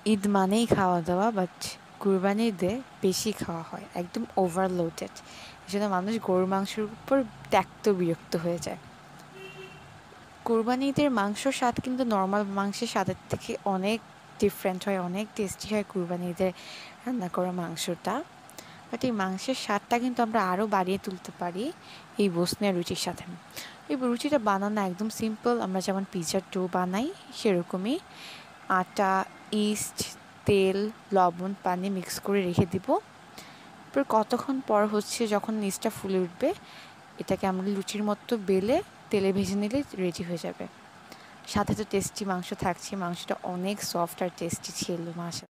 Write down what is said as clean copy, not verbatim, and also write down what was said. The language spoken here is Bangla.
ঈদ মানেই খাওয়া দাওয়া, বাট কুরবানির ঈদে বেশি খাওয়া হয়, একদম ওভারলোডেড। এজন্য মানুষ গরুর মাংসের উপর ত্যক্ত বিরক্ত হয়ে যায়। কুরবানি ঈদের মাংসর স্বাদ কিন্তু নর্মাল মাংসের স্বাদের থেকে অনেক ডিফারেন্ট হয়, অনেক টেস্টি হয় কুরবানি ঈদের রান্না করা মাংসটা। বাট এই মাংসের স্বাদটা কিন্তু আমরা আরও বাড়িয়ে তুলতে পারি এই বসনিয়া রুচির সাথে। এই রুচিটা বানানো একদম সিম্পল, আমরা যেমন পিৎজার ডো বানাই সেরকমই। আটা, ইস্ট, তেল, লবণ, পানি মিক্স করে রেখে দিব। এরপর কতক্ষণ পর হচ্ছে যখন ইস্টটা ফুলে উঠবে, এটাকে আমরা লুচির মতো বেলে তেলে ভেজে নিলে রেডি হয়ে যাবে। সাথে তো টেস্টি মাংস থাকছে, মাংসটা অনেক সফট আর টেস্টি ছিল মাশাআল্লাহ।